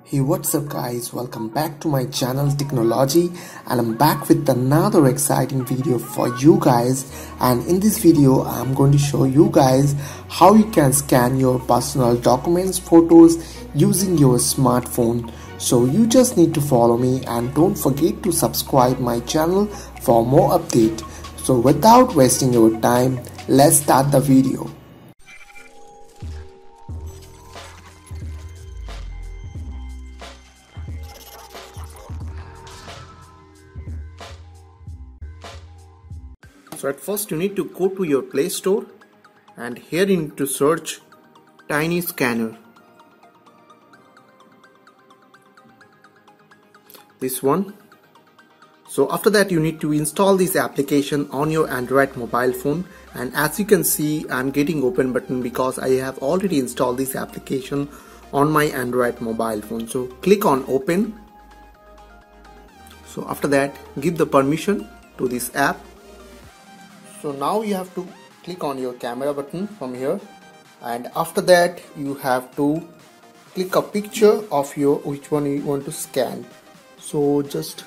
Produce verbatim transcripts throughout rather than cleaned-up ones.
Hey, what's up guys, welcome back to my channel Technology, and I'm back with another exciting video for you guys. And in this video I'm going to show you guys how you can scan your personal documents, photos using your smartphone. So you just need to follow me and don't forget to subscribe my channel for more update. So without wasting your time, let's start the video. So at first you need to go to your Play Store, and here you need to search Tiny Scanner. This one. So after that you need to install this application on your Android mobile phone, and as you can see I'm getting open button because I have already installed this application on my Android mobile phone. So click on open. So after that give the permission to this app. So now you have to click on your camera button from here, and after that you have to click a picture of your which one you want to scan. So just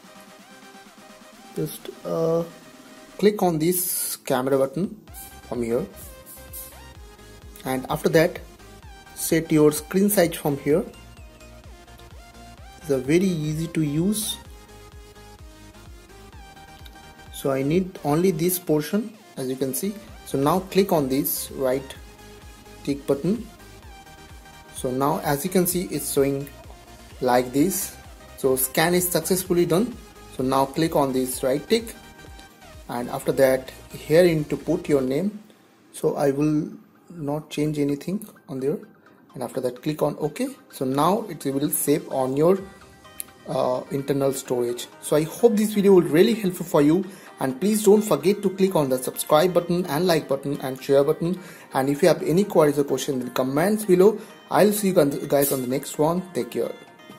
just uh, click on this camera button from here, and after that set your screen size from here. It's a very easy to use. So I need only this portion, as you can see. So now click on this right tick button. So now as you can see it's showing like this. So scan is successfully done. So now click on this right tick, and after that here you need to put your name. So I will not change anything on there, and after that click on OK. So now it will save on your uh, internal storage. So I hope this video will really helpful for you. And please don't forget to click on the subscribe button and like button and share button. And if you have any queries or questions in the comments below, I'll see you guys on the next one. Take care.